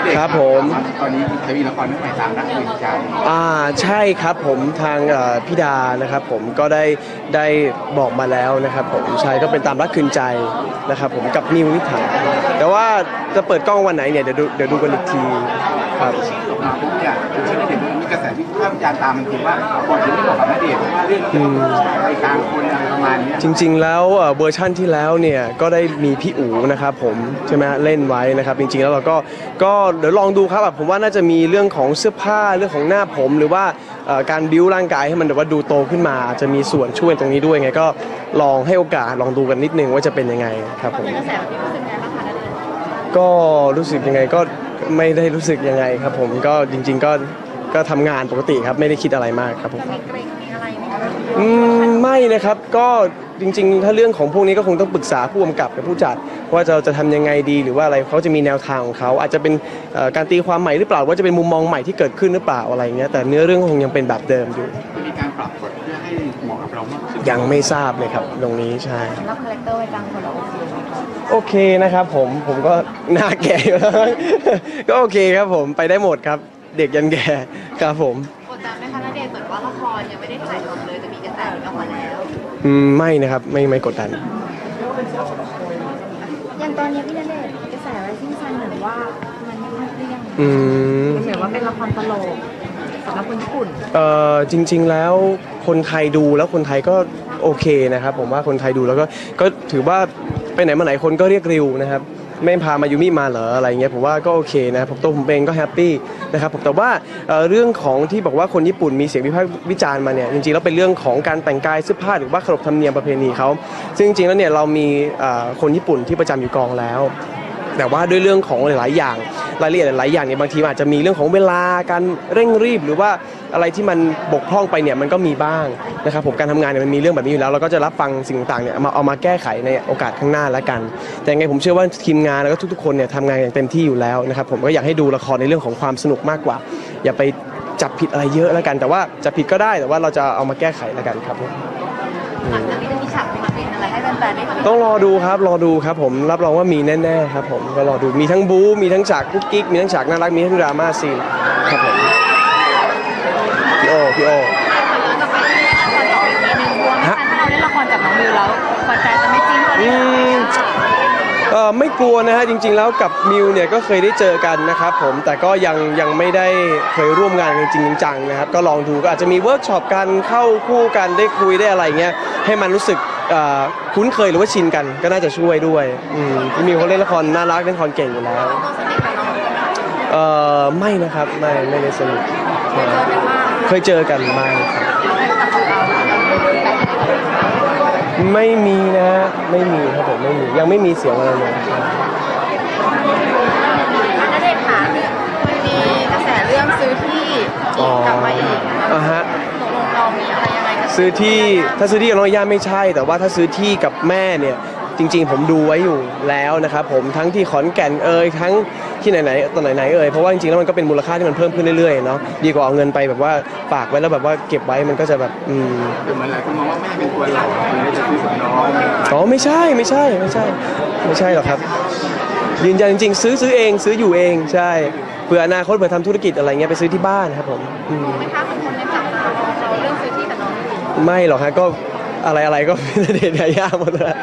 ครับผมตอนนี้จะมีละครเรื่องใหม่ตามรักคืนใจใช่ครับผมทางพี่ดานะครับผมก็ได้บอกมาแล้วนะครับผมใช่ก็เป็นตามรักคืนใจนะครับผมกับนิวนิษฐาแต่ว่าจะเปิดกล้องวันไหนเนี่ยเดี๋ยวดูกันอีกทีครับชื่อออกมาปุ๊บเนี่ยคือชื่อณเดชน์มีกระแสที่ภาพวิจารณ์ตามมันคือว่าก่อนจะไม่บอกกับณเดชน์ว่าเรื่องเกี่ยวกับชายกลางคนอะไรประมาณนี้จริงๆแล้วเวอร์ชั่นที่แล้วเนี่ยก็ได้มีพี่อู๋นะครับผมใช่ไหมเล่นไว้นะครับจริงๆแล้วเราก็เดี๋ยวลองดูครับผมว่าน่าจะมีเรื่องของเสื้อผ้าเรื่องของหน้าผมหรือว่าการบิ้วร่างกายให้มันแบบว่าดูโตขึ้นมาจะมีส่วนช่วยตรงนี้ด้วยไงก็ลองให้โอกาสลองดูกันนิดนึงว่าจะเป็นยังไงครับผมกระแสแบบนี้รู้สึกไงบ้างคะณเดชน์ก็รู้สึกยังไงก็ไม่ได้รู้สึกยังไงครับผมก็จริงๆก็ทำงานปกติครับไม่ได้คิดอะไรมากครับผมมีเกรงมีอะไรไหมคะไม่นะครับก็จริงๆถ้าเรื่องของพวกนี้ก็คงต้องปรึกษาผู้กำกับกับผู้จัดว่าจะทำยังไงดีหรือว่าอะไรเขาจะมีแนวทางของเขาอาจจะเป็นการตีความใหม่หรือเปล่าว่าจะเป็นมุมมองใหม่ที่เกิดขึ้นหรือเปล่าอะไรเงี้ยแต่เนื้อเรื่องคงยังเป็นแบบเดิมอยู่มีการปรับบทเพื่อให้เหมาะกับเรามากขึ้นยังไม่ทราบเลยครับตรงนี้ใช่สำหรับคาแรคเตอร์ไว้กลางคนเราโอเคนะครับผมก็หน้าแก่อยู่แล้วก็โอเคครับผมไปได้หมดครับเด็กยันแก่ครับผมกดดันไหมคะณเดชน์เหมือนว่าละครยังไม่ได้ถ่ายทำเลยจะมีกระแสออกมาแล้วไม่นะครับไม่กดดันอย่างตอนนี้พี่ณเดชน์กระแสอะไรที่ซันเหมือนว่ามันไม่เรียงมันเหมือนว่าเป็นละครตลกสำหรับคนญี่ปุ่นจริงๆแล้วคนไทยดูแล้วคนไทยก็โอเคนะครับผมว่าคนไทยดูแล้วก็ถือว่าไปไหนมาไหนคนก็เรียกริวนะครับไม่พามายูมิมาเหรออะไรเงี้ยผมว่าก็โอเคนะผมเองก็แฮปปี้นะครับผมแต่ว่าเรื่องของที่บอกว่าคนญี่ปุ่นมีเสียงวิพากษ์วิจารณ์มาเนี่ยจริงๆแล้วเป็นเรื่องของการแต่งกายเสื้อผ้าหรือว่าขนบธรรมเนียมประเพณีเขาซึ่งจริงๆแล้วเนี่ยเรามีคนญี่ปุ่นที่ประจำอยู่กองแล้วแต่ว่าด้วยเรื่องของหลายๆอย่างรายละเอียดหลายอย่างเนี่ยบางทีอาจจะมีเรื่องของเวลาการเร่งรีบหรือว่าอะไรที่มันบกพร่องไปเนี่ยมันก็มีบ้างนะครับผมการทำงานเนี่ยมันมีเรื่องแบบนี้อยู่แล้วเราก็จะรับฟังสิ่งต่างๆเนี่ยเอามาแก้ไขในโอกาสข้างหน้าแล้วกันแต่ยังไงผมเชื่อว่าทีมงานแล้วก็ทุกๆคนเนี่ยทำงานอย่างเต็มที่อยู่แล้วนะครับผมก็อยากให้ดูละครในเรื่องของความสนุกมากกว่าอย่าไปจับผิดอะไรเยอะแล้วกันแต่ว่าจะผิดก็ได้แต่ว่าเราจะเอามาแก้ไขแล้วกันครับหลังจากนี้จะมีฉากเป็นอะไรให้แฟนๆได้ต้องรอดูครับผมรับรองว่ามีแน่ๆครับผมก็รอดูมีทั้งบู๊มีทั้งฉากกุ๊กกิ๊กมีทั้งฉากน่ารักมีทั้งดราม่าซีนครับผมพี่โอจะไปเล่นละครต่ออีกทีนึงกลัวไหมคะถ้าเราเล่นละครกับน้องมิวแล้วแฟนๆจะไม่จิ้นไม่กลัวนะฮะจริงๆแล้วกับมิวเนี่ยก็เคยได้เจอกันนะครับผมแต่ก็ยังไม่ได้เคยร่วมงานกันจริงจังนะครับก็ลองดูก็อาจจะมีเวิร์กช็อปกันเข้าคู่กันได้คุยได้อะไรเงี้ยให้มันรู้สึกคุ้นเคยหรือว่าชินกันก็น่าจะช่วยด้วยพี่มิวเขาเล่นละครน่ารักเล่นละครเก่งอยู่แล้วไม่นะครับไม่ได้สนิทเคยเจอกันบ้างครับไม่มีนะไม่มีครับผมไม่มียังไม่มีเสียงอะไรเลยณเดชน์ค่ะมีกระแสเรื่องซื้อที่กลับมาอีกฮะตกลงเรามีอะไรยังไงกันซื้อที่ถ้าซื้อที่กับน้องย่าไม่ใช่แต่ว่าถ้าซื้อที่กับแม่เนี่ยจริงๆผมดูไว้อยู่แล้วนะครับผมทั้งที่ขอนแก่นทั้งที่ไหนตอนไหนเพราะว่าจริงๆแล้วมันก็เป็นมูลค่าที่มันเพิ่มขึ้นเรื่อยๆเนาะดีกว่าเอาเงินไปแบบว่าฝากไว้แล้วแบบว่าเก็บไว้มันก็จะแบบเหมือนหลายคนมองว่าไม่เป็นตัวเราคุณไม่ได้ซื้อกับน้องไม่ใช่หรอกครับยืนยันจริงๆซื้อเองซื้ออยู่เองใช่เผื่ออนาคตเผื่อทำธุรกิจอะไรเงี้ยไปซื้อที่บ้านครับผมไม่ค้าเป็นคนในจับตาเราเรื่องซื้อที่กับน้องไม่หรอกฮะก็อะไรก็เป็นเด็กยากหมดเลย